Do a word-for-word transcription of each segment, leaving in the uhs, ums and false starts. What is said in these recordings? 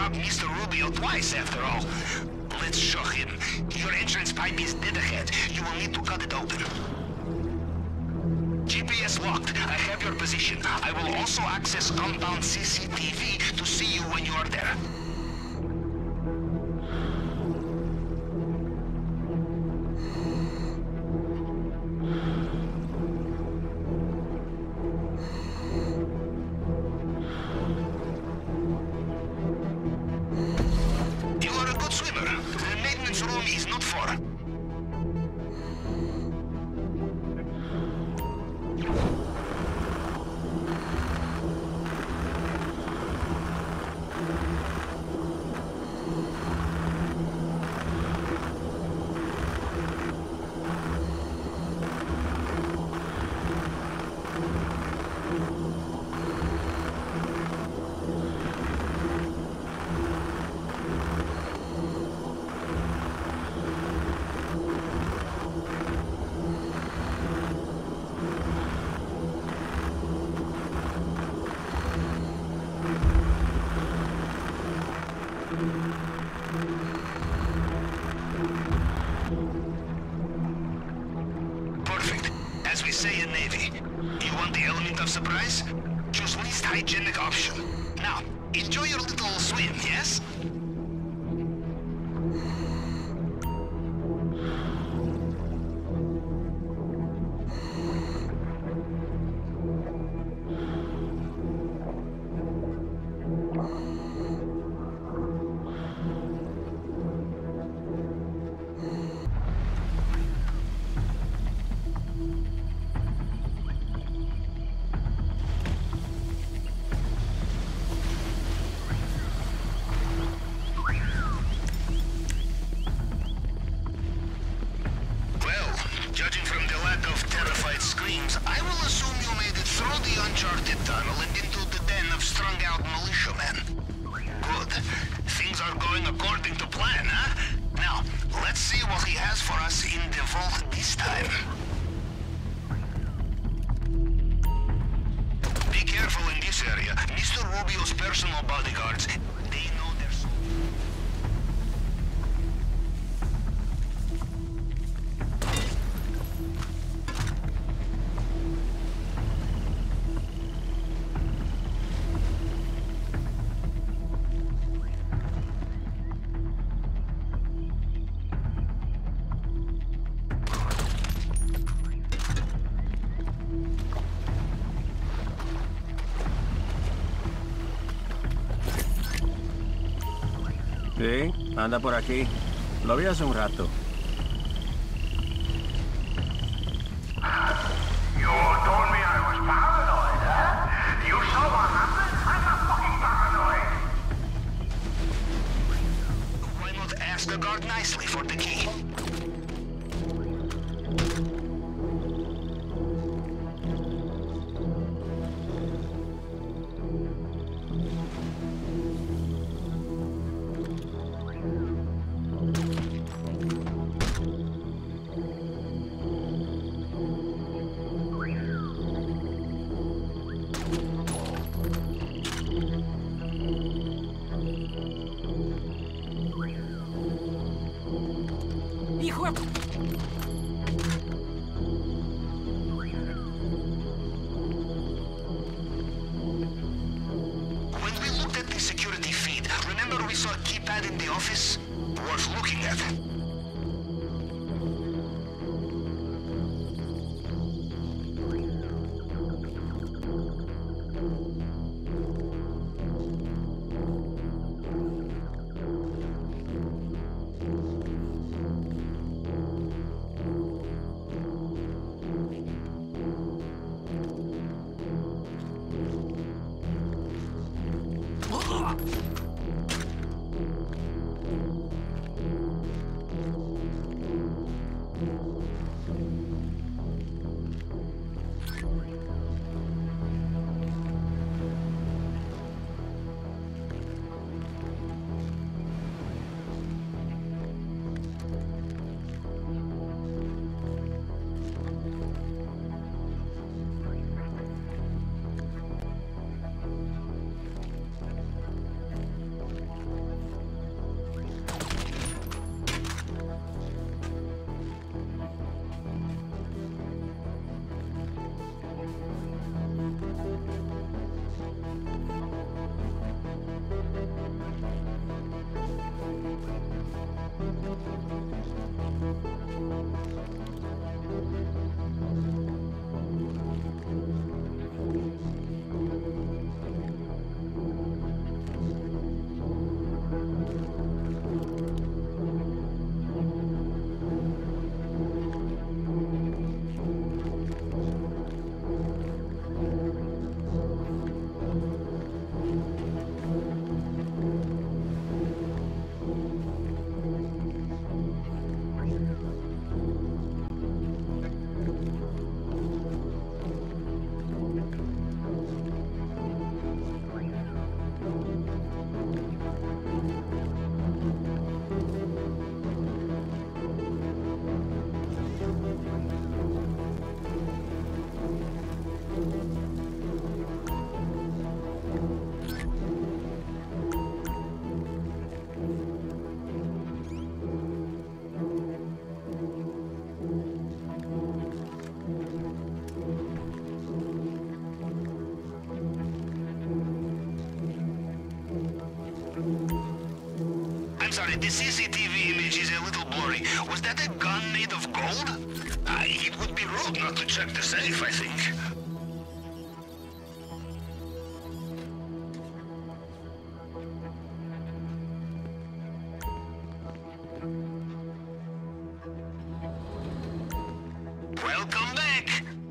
out Mister Rubio twice, after all. Let's shock him. Your entrance pipe is dead ahead. You will need to cut it open. G P S locked. I have your position. I will also access compound C C T V to see you when you are there. You are a good swimmer. The maintenance room is not far. Perfect. As we say in Navy, you want the element of surprise? Choose least hygienic option. Now, enjoy your little swim, yes? Judging from the lack of terrified screams, I will assume you made it through the uncharted tunnel and into the den of strung-out militiamen. Good. Things are going according to plan, huh? Now, let's see what he has for us in the vault this time. Be careful in this area. Mister Rubio's personal bodyguards, they know their... Sí, anda por aquí. Lo vi hace un rato. You told me I was paranoid, huh? You saw what happened? I'm not fucking paranoid. Why not ask the guard nicely for the key? Hijo de... When we looked at the security feed, remember we saw a keypad in the office? Worth looking at. sorry, the C C T V image is a little blurry. Was that a gun made of gold? Uh, it would be rude not to check the safe, I think. Welcome back!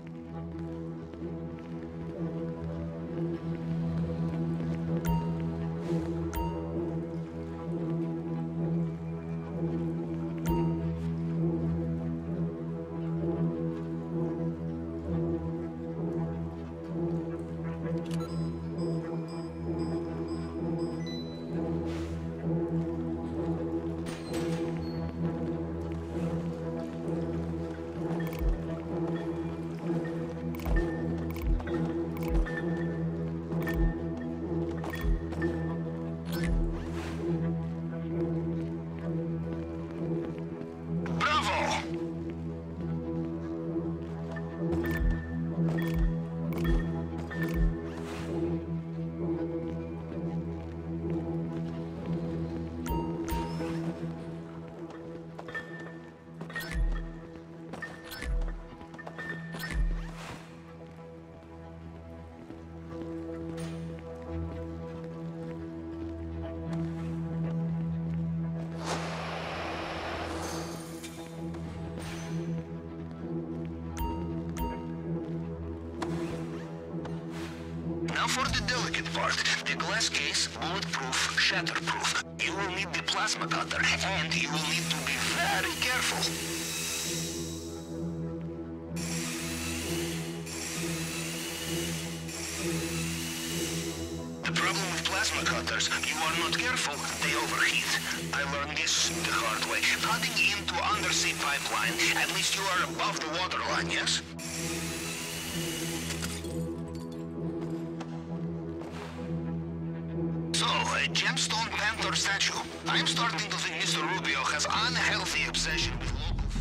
Now for the delicate part. The glass case, bulletproof, shatterproof. You will need the plasma cutter, and you will need to be very careful. The problem with plasma cutters, you are not careful, they overheat. I learned this the hard way. Cutting into undersea pipeline, at least you are above the waterline, yes? So, a gemstone panther statue. I'm starting to think Mister Rubio has unhealthy obsession with local food.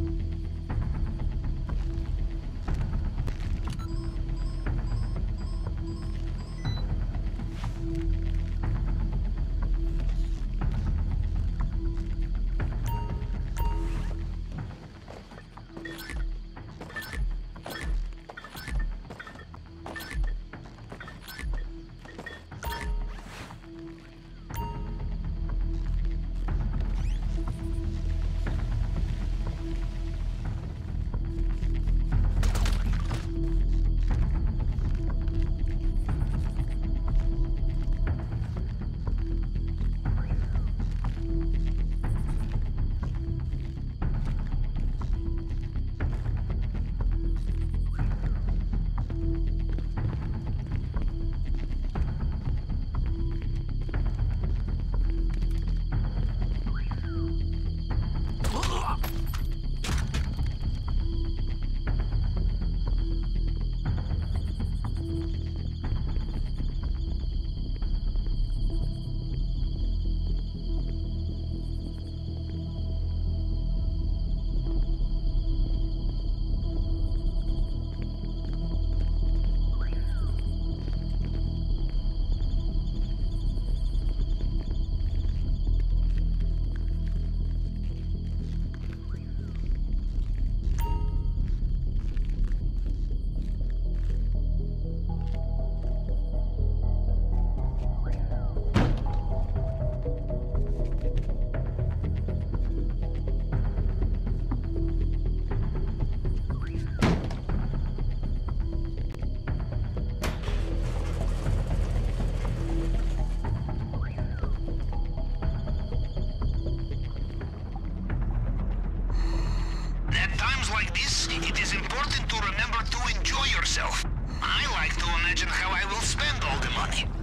It is important to remember to enjoy yourself. I like to imagine how I will spend all the money.